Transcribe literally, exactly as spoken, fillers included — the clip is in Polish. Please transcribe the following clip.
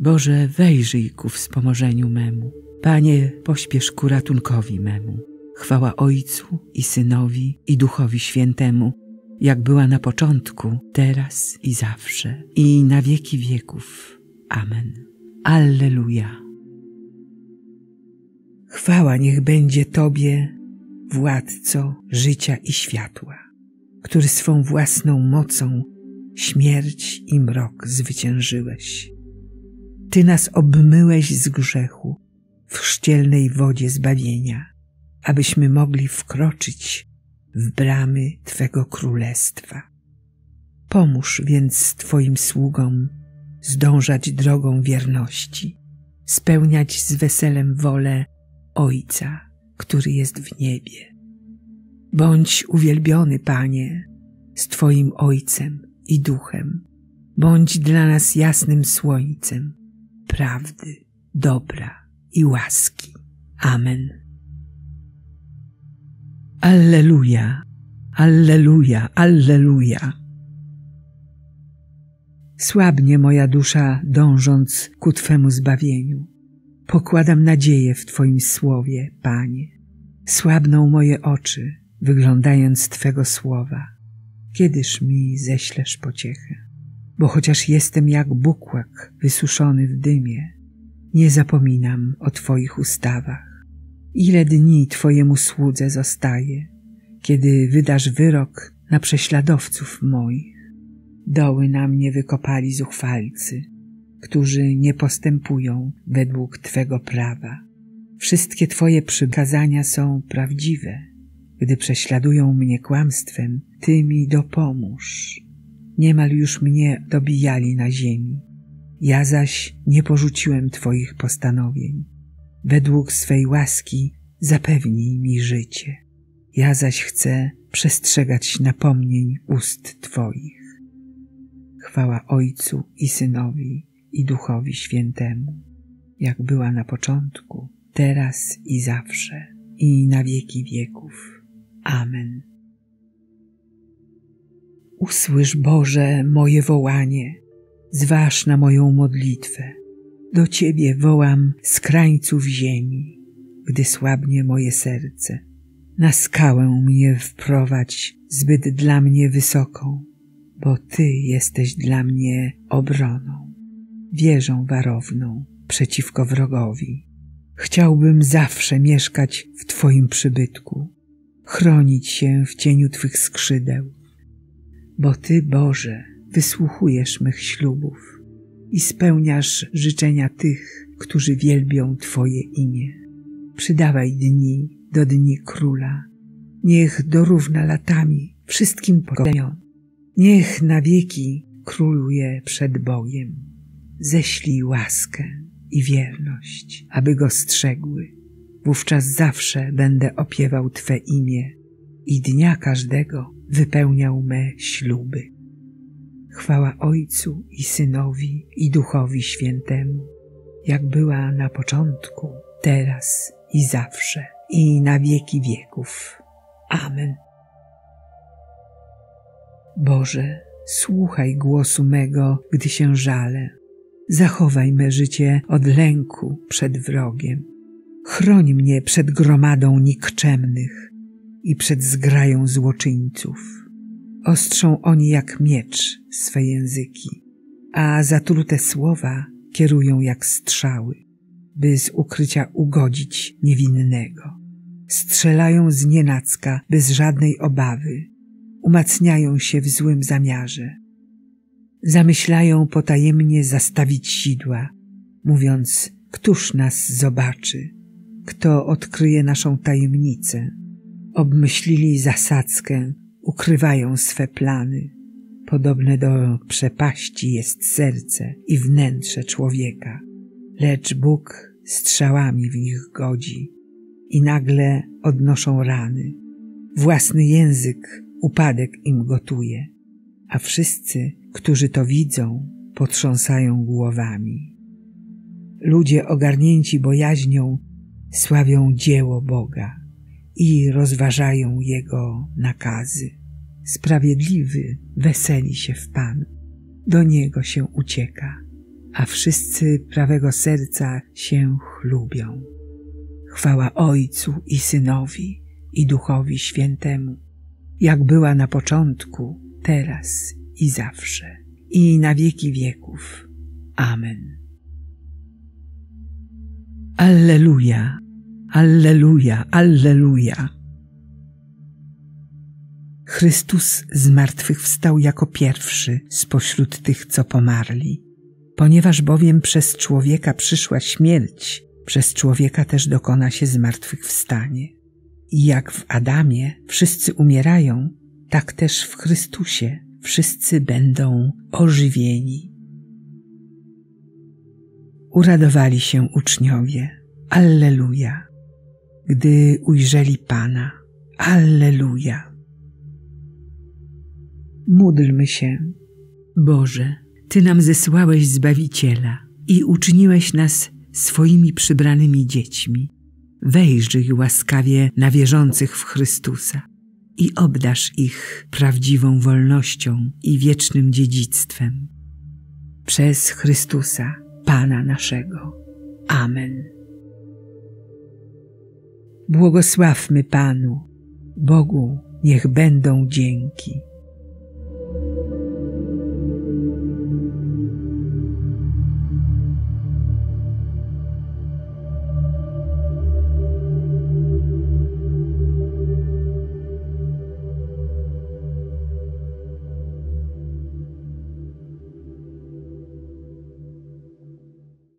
Boże, wejrzyj ku wspomożeniu memu. Panie, pośpiesz ku ratunkowi memu. Chwała Ojcu i Synowi i Duchowi Świętemu, jak była na początku, teraz i zawsze, i na wieki wieków. Amen. Alleluja. Chwała niech będzie Tobie, Władco życia i światła, który swą własną mocą śmierć i mrok zwyciężyłeś. Ty nas obmyłeś z grzechu w chrzcielnej wodzie zbawienia, abyśmy mogli wkroczyć w bramy Twego Królestwa. Pomóż więc Twoim sługom zdążać drogą wierności, spełniać z weselem wolę Ojca, który jest w niebie. Bądź uwielbiony, Panie, z Twoim Ojcem i Duchem. Bądź dla nas jasnym słońcem prawdy, dobra i łaski. Amen. Alleluja, alleluja, alleluja. Słabnie moja dusza, dążąc ku Twemu zbawieniu. Pokładam nadzieję w Twoim słowie, Panie. Słabną moje oczy, wyglądając Twego słowa. Kiedyż mi ześlesz pociechę? Bo chociaż jestem jak bukłak wysuszony w dymie, nie zapominam o Twoich ustawach. Ile dni Twojemu słudze zostaje, kiedy wydasz wyrok na prześladowców moich? Doły na mnie wykopali zuchwalcy, którzy nie postępują według Twego prawa. Wszystkie Twoje przykazania są prawdziwe. Gdy prześladują mnie kłamstwem, Ty mi dopomóż. Niemal już mnie dobijali na ziemi. Ja zaś nie porzuciłem Twoich postanowień. Według swej łaski zapewnij mi życie. Ja zaś chcę przestrzegać napomnień ust Twoich. Chwała Ojcu i Synowi i Duchowi Świętemu, jak była na początku, teraz i zawsze, i na wieki wieków. Amen. Usłysz, Boże, moje wołanie, zważ na moją modlitwę. Do Ciebie wołam z krańców ziemi, gdy słabnie moje serce. Na skałę mnie wprowadź zbyt dla mnie wysoką, bo Ty jesteś dla mnie obroną, wieżą warowną przeciwko wrogowi. Chciałbym zawsze mieszkać w Twoim przybytku, chronić się w cieniu Twych skrzydeł, bo Ty, Boże, wysłuchujesz mych ślubów i spełniasz życzenia tych, którzy wielbią Twoje imię. Przydawaj dni do dni Króla, niech dorówna latami wszystkim pokoleniom. Niech na wieki króluje przed Bogiem. Ześlij łaskę i wierność, aby go strzegły. Wówczas zawsze będę opiewał Twe imię i dnia każdego wypełniał me śluby. Chwała Ojcu i Synowi i Duchowi Świętemu, jak była na początku, teraz i zawsze, i na wieki wieków. Amen. Boże, słuchaj głosu mego, gdy się żalę. Zachowaj me życie od lęku przed wrogiem. Chroń mnie przed gromadą nikczemnych i przed zgrają złoczyńców. Ostrzą oni jak miecz swe języki, a zatrute słowa kierują jak strzały, by z ukrycia ugodzić niewinnego. Strzelają znienacka bez żadnej obawy, umacniają się w złym zamiarze. Zamyślają potajemnie zastawić sidła, mówiąc, któż nas zobaczy, kto odkryje naszą tajemnicę. Obmyślili zasadzkę, ukrywają swe plany. Podobne do przepaści jest serce i wnętrze człowieka, lecz Bóg strzałami w nich godzi i nagle odnoszą rany. Własny język upadek im gotuje, a wszyscy, którzy to widzą, potrząsają głowami. Ludzie ogarnięci bojaźnią sławią dzieło Boga i rozważają Jego nakazy. Sprawiedliwy weseli się w Panu, do Niego się ucieka, a wszyscy prawego serca się chlubią. Chwała Ojcu i Synowi, i Duchowi Świętemu, jak była na początku, teraz i zawsze, i na wieki wieków. Amen. Alleluja, alleluja, alleluja. Chrystus zmartwychwstał jako pierwszy spośród tych, co pomarli. Ponieważ bowiem przez człowieka przyszła śmierć, przez człowieka też dokona się zmartwychwstanie. I jak w Adamie wszyscy umierają, tak też w Chrystusie wszyscy będą ożywieni. Uradowali się uczniowie, alleluja, gdy ujrzeli Pana, alleluja. Módlmy się. Boże, Ty nam zesłałeś Zbawiciela i uczyniłeś nas swoimi przybranymi dziećmi. Wejrzyj łaskawie na wierzących w Chrystusa i obdarz ich prawdziwą wolnością i wiecznym dziedzictwem. Przez Chrystusa, Pana naszego. Amen. Błogosławmy Panu, Bogu niech będą dzięki.